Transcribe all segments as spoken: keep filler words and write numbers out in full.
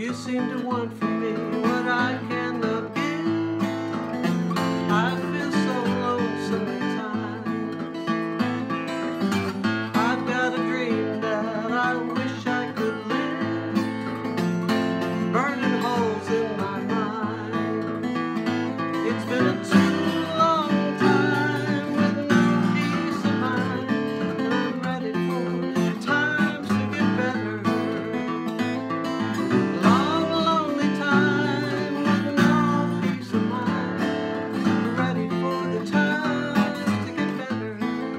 You seem to want from me what I cannot give. I feel so lonesome at times. I've got a dream that I wish I could live, burning holes in my mind. It's been a too long time with no peace of mind, and I'm ready for times to get better. Long, lonely time with no peace of mind, ready for the times to get better.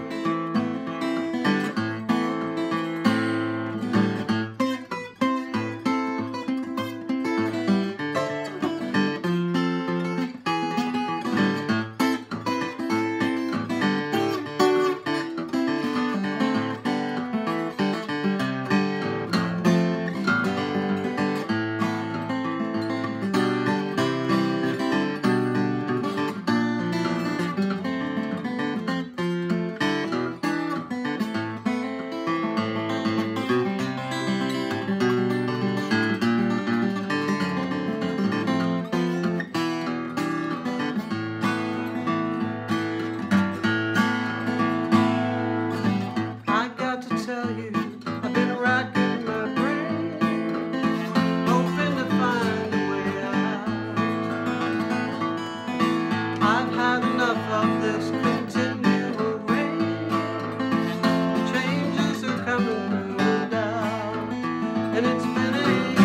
Tell you, I've been racking my brain, hoping to find a way out. I've had enough of this continual rain. Changes are coming through and out, and it's been a